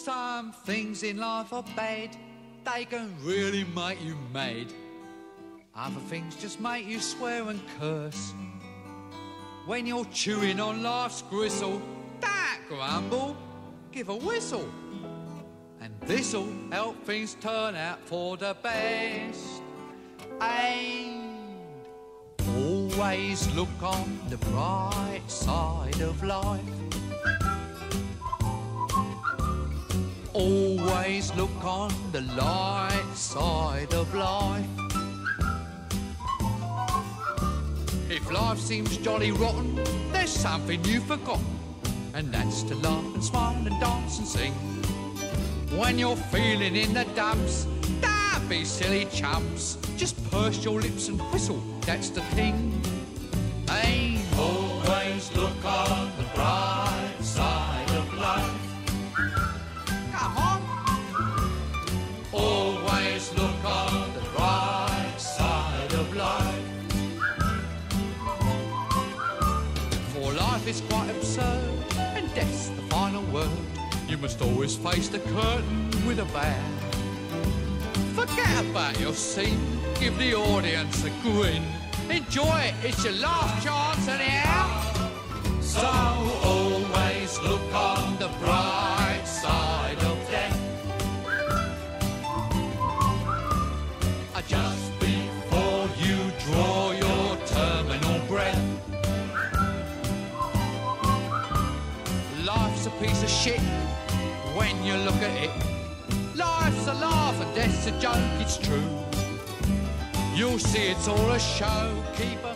Some things in life are bad, they can really make you mad. Other things just make you swear and curse. When you're chewing on life's gristle, don't grumble, give a whistle. And this'll help things turn out for the best. And always look on the bright side of life. Always look on the light side of life. If life seems jolly rotten, there's something you've forgotten, and that's to laugh and smile and dance and sing. When you're feeling in the dumps, don't be silly chumps. Just purse your lips and whistle, that's the thing. Hey, always look on the bright side of life. Come on. Always look on the bright side of life. For life is quite absurd, and death's the final word. You must always face the curtain with a bow. Forget about your scene, give the audience a grin. Enjoy it, it's your last chance anyhow. So always look on the bright side of death. Just before you draw your terminal breath. Life's a piece of shit when you look at it. Life's a laugh and death's a joke, it's true. You'll see it's all a show, keep